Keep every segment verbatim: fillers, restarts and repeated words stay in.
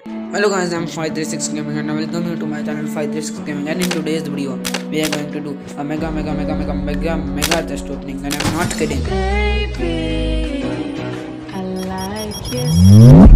Hello guys, I'm five three six Gaming and welcome you to my channel five three six Gaming, and in today's video we are going to do a mega mega mega mega mega mega chest opening, and I'm not kidding. Baby, I like it.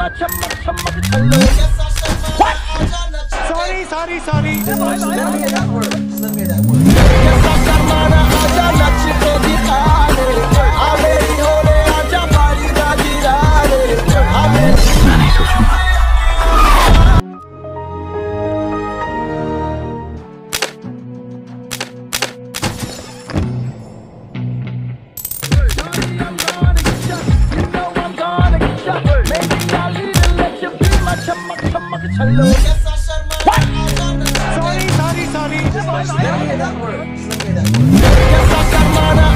Sorry, sorry, sorry. Just let me hear that word. Just let me hear that word. Sorry, sorry, sorry. Just let me hear that word. Just let me hear that word.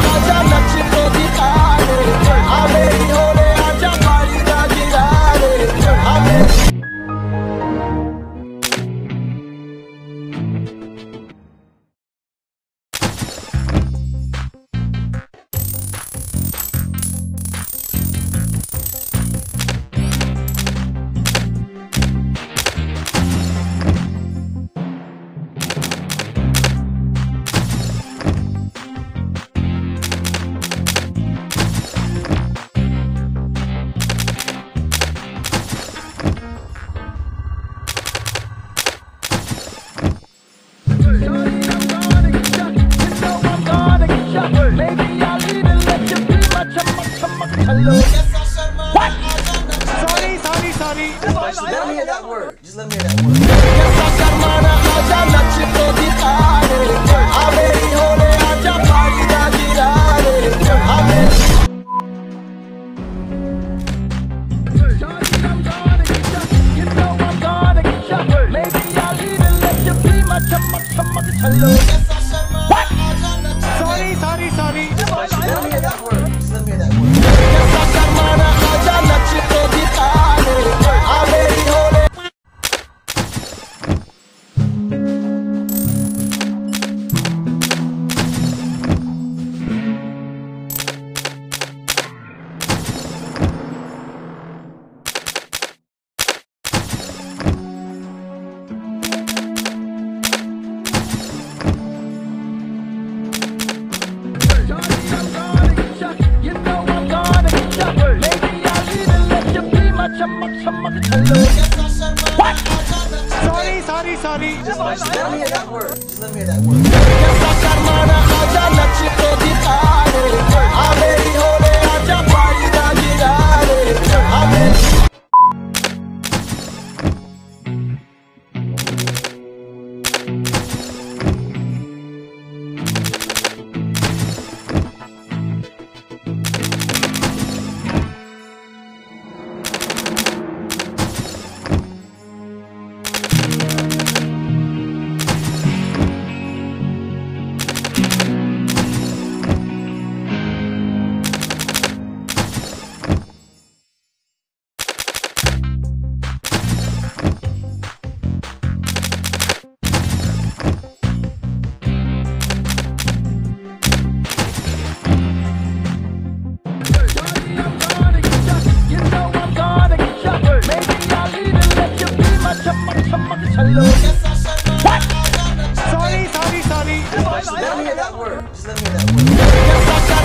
Sorry, sorry, sorry. Just let me hear that word. Just let me hear that word. Sorry, sorry, sorry. Just let me hear that word. Just let me hear that word. Sorry, sorry, sorry. Just let me hear that word. Just let me hear that word. Sorry, sorry, sorry. Just let me hear that word. Just let me hear that word.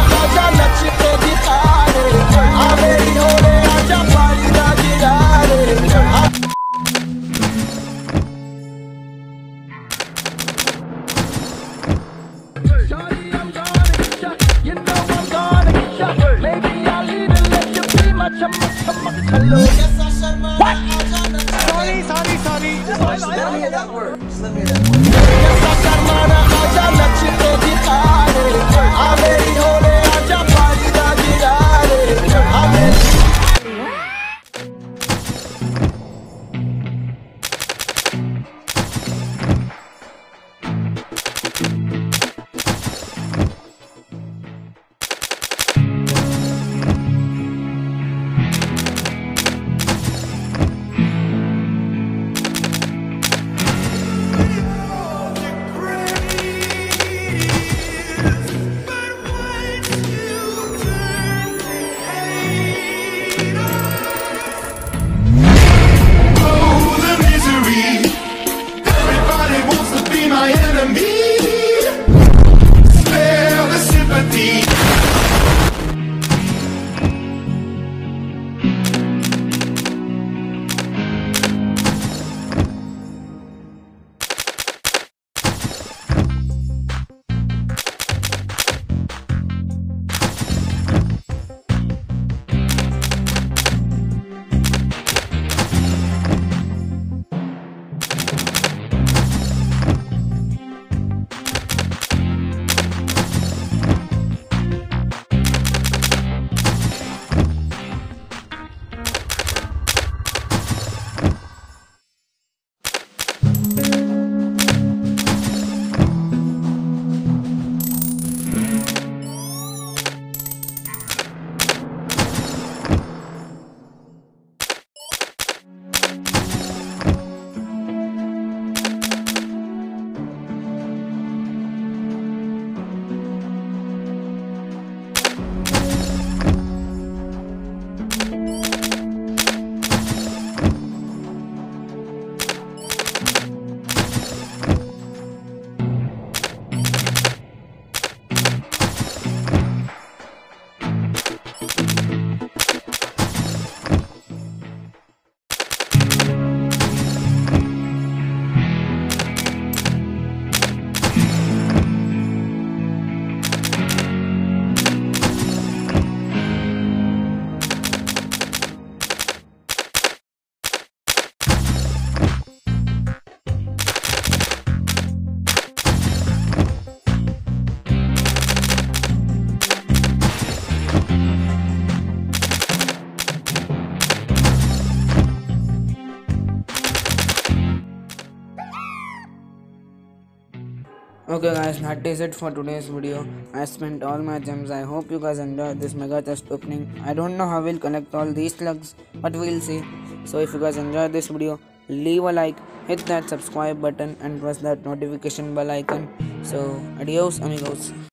Sorry, sorry, sorry. Just let me hear that word. Just let me hear that word. Okay guys, that is it for today's video. I spent all my gems. I hope you guys enjoyed this mega chest opening. I don't know how we'll collect all these slugs, but we'll see. So if you guys enjoyed this video, leave a like, hit that subscribe button and press that notification bell icon. So adios amigos.